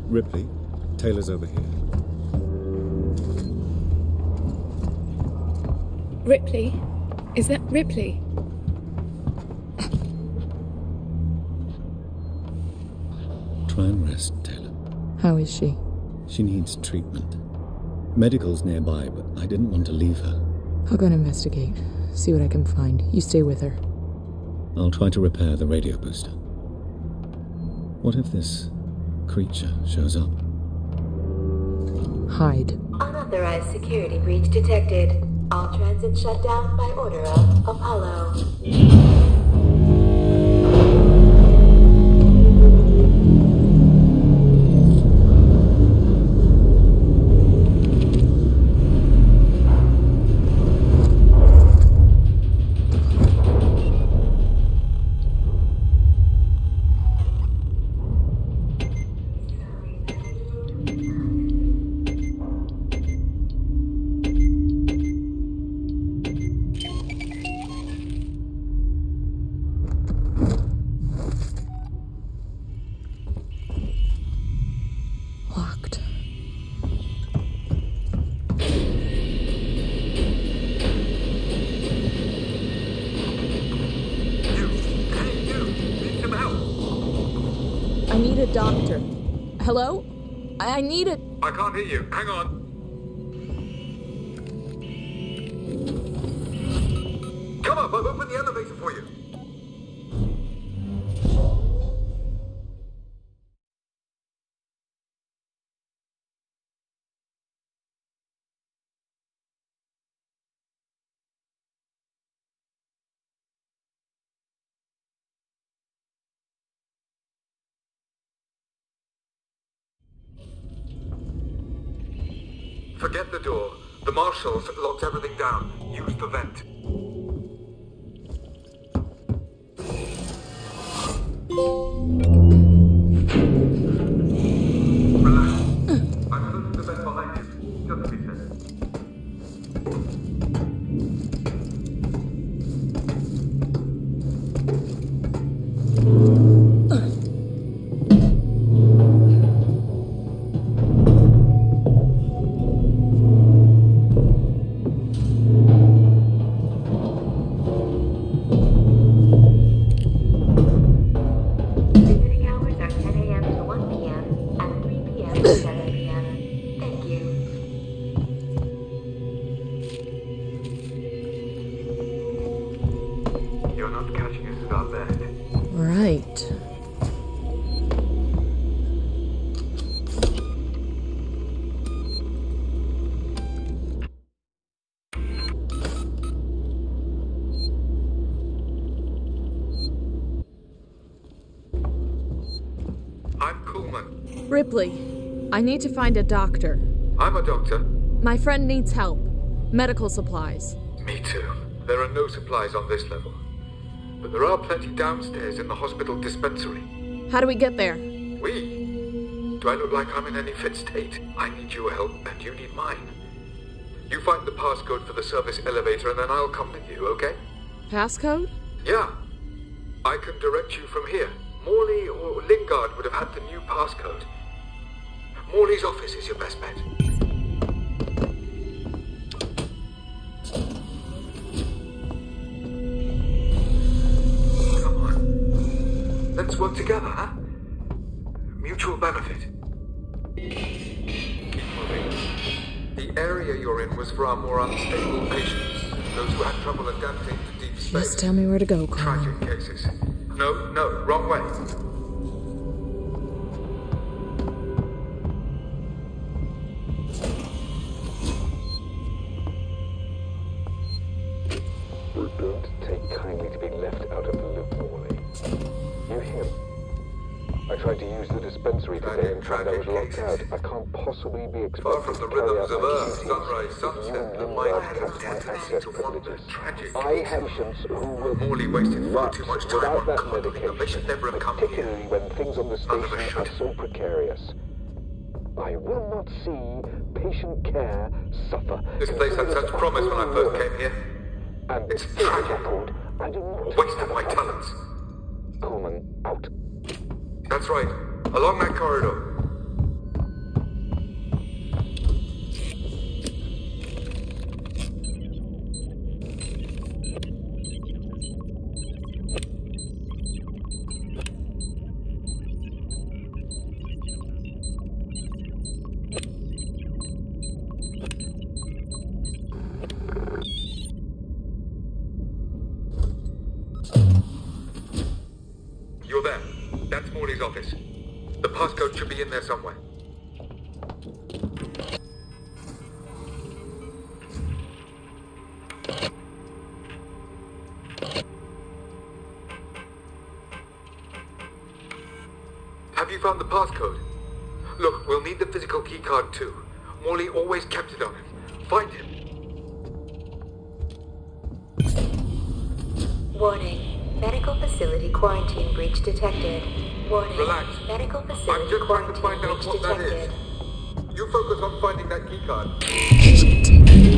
Ripley, Taylor's over here. Ripley? Is that Ripley? Try and rest, Taylor. How is she? She needs treatment. Medical's nearby, but I didn't want to leave her. I'll go and investigate. See what I can find. You stay with her. I'll try to repair the radio booster. What if this creature shows up? Hide. Unauthorized security breach detected. All transit shut down by order of Apollo. Locked. Need some help. I need a doctor. Hello? I need a... I can't hear you. Hang on. Come up, I've opened the elevator for you. Forget the door. The marshals locked everything down. Use the vent. Relax. I'm closing the vent behind you. Just be safe. Visiting hours are 10 a.m. to 1 p.m. and 3 p.m. to 7 p.m. Thank you. You're not catching us without that. Right. I'm Kuhlman. Ripley, I need to find a doctor. I'm a doctor. My friend needs help. Medical supplies. Me too. There are no supplies on this level. But there are plenty downstairs in the hospital dispensary. How do we get there? We? Do I look like I'm in any fit state? I need your help and you need mine. You find the passcode for the service elevator and then I'll come with you, okay? Passcode? Yeah. I can direct you from here. Morley or Lingard would have had the new passcode. Morley's office is your best bet. Come on. Let's work together, huh? Mutual benefit. Keep moving. The area you're in was for our more unstable patients. Those who had trouble adapting to deep space. Just tell me where to go, Carl. Tragic cases. No, wrong way. Don't take kindly to be left out of the loop, Morley. You hear? I tried to use the dispensary today and found I was locked out. I can't possibly be expected Far from the to carry rhythms out of my Earth, duties sunrise, if sunset, you the and mind Lingard has have my tendency access to wander. privileges. Tragic. I have patients who will... Morley wasted far too much time without on that coddling them. They should never have come here. particularly when things on the None of us station are should. so precarious. I will not see patient care suffer. This place had such promise when I first came here. And It's for the tragic. record, I do not Waste of my talents. Coleman, out. That's right. Along that corridor. there. That's Morley's office. The passcode should be in there somewhere. Have you found the passcode? Look, we'll need the physical keycard too. Morley always kept it on him. Find him. Warning. Medical facility quarantine breach detected. Warning. Relax. Medical I'm facility just trying to quarantine find out breach what that detected. is. You focus on finding that keycard.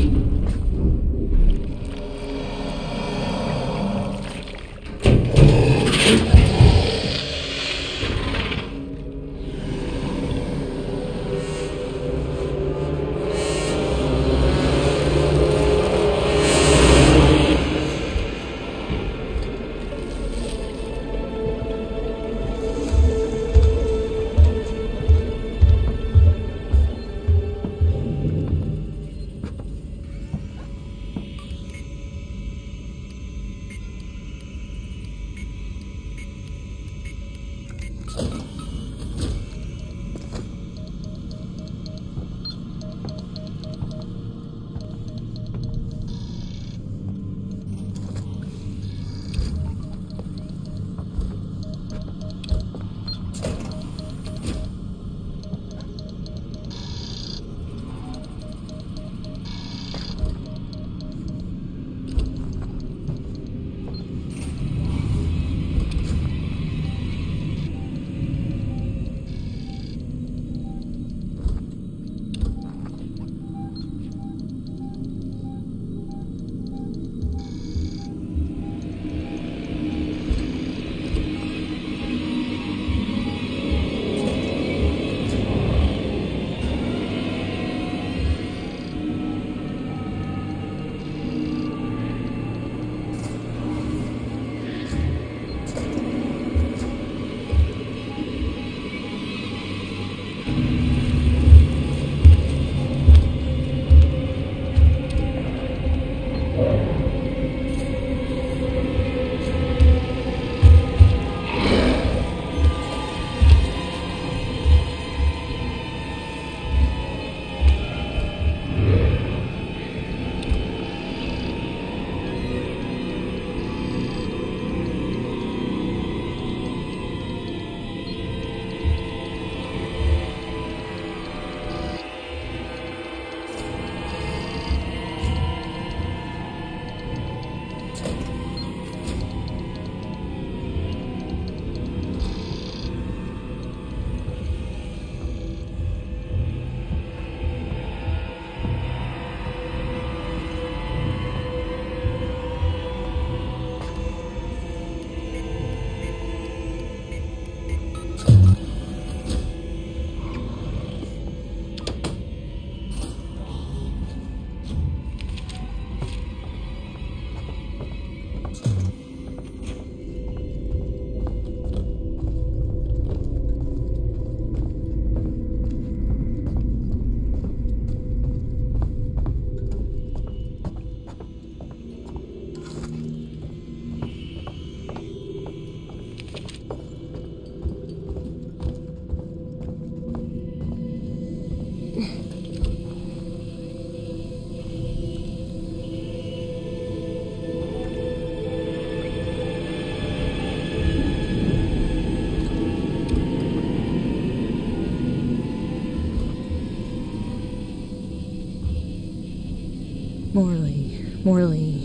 Morley.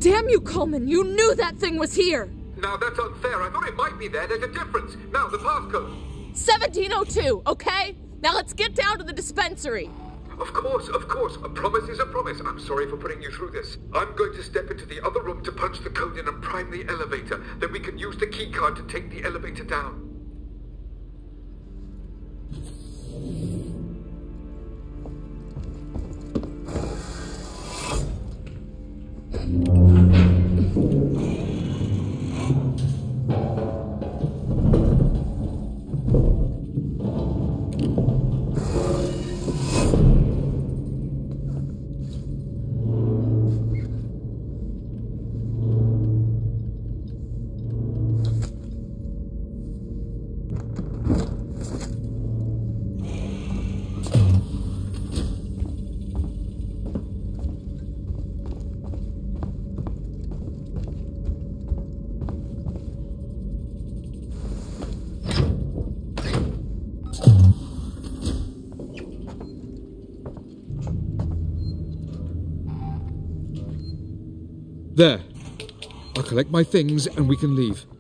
Damn you, Coleman! You knew that thing was here! Now that's unfair. I thought it might be there. There's a difference. Now, the passcode. 1702, okay? Now let's get down to the dispensary. Of course, of course. A promise is a promise. I'm sorry for putting you through this. I'm going to step into the other room to punch the code in and prime the elevator. Then we can use the key card to take the elevator down. There. I'll collect my things and we can leave.